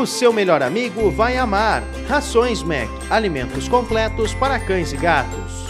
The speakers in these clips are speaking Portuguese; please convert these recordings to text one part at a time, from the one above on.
seu melhor amigo vai amar. Rações Mac, alimentos completos para cães e gatos.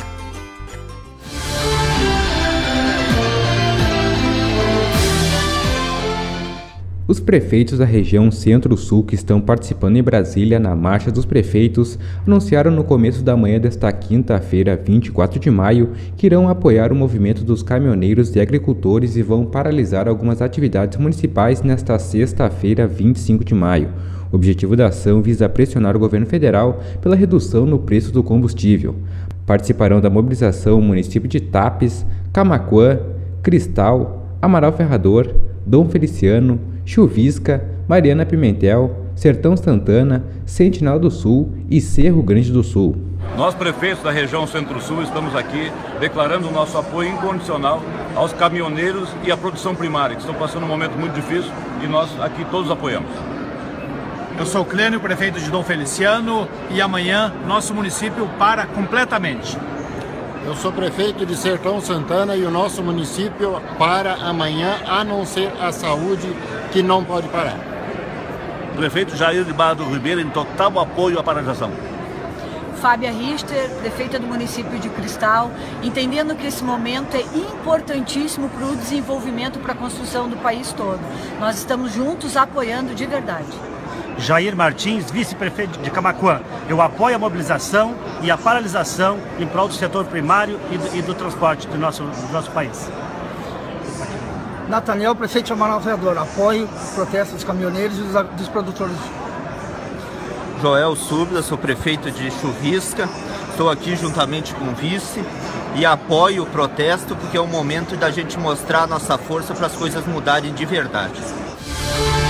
Os prefeitos da região Centro-Sul que estão participando em Brasília na Marcha dos Prefeitos anunciaram no começo da manhã desta quinta-feira, 24 de maio, que irão apoiar o movimento dos caminhoneiros e agricultores e vão paralisar algumas atividades municipais nesta sexta-feira, 25 de maio. O objetivo da ação visa pressionar o governo federal pela redução no preço do combustível. Participarão da mobilização o município de Tapes, Camaquã, Cristal, Amaral Ferrador, Dom Feliciano, Chuvisca, Mariana Pimentel, Sertão Santana, Sentinal do Sul e Cerro Grande do Sul. Nós, prefeitos da região Centro-Sul, estamos aqui declarando o nosso apoio incondicional aos caminhoneiros e à produção primária, que estão passando um momento muito difícil e nós aqui todos apoiamos. Eu sou Clênio, prefeito de Dom Feliciano, e amanhã nosso município para completamente. Eu sou prefeito de Sertão Santana e o nosso município para amanhã, a não ser a saúde, que não pode parar. Prefeito Jair de Barra do Ribeiro, em total apoio à paralisação. Fábia Richter, prefeita do município de Cristal, entendendo que esse momento é importantíssimo para o desenvolvimento, para a construção do país todo. Nós estamos juntos apoiando de verdade. Jair Martins, vice-prefeito de Camaquã. Eu apoio a mobilização e a paralisação em prol do setor primário e do transporte do nosso país. Nathaniel, prefeito de Amaral Ferrador. Apoio o protesto dos caminhoneiros e dos produtores. Joel Súbida, sou prefeito de Chuvisca. Estou aqui juntamente com o vice e apoio o protesto porque é o momento da gente mostrar a nossa força para as coisas mudarem de verdade.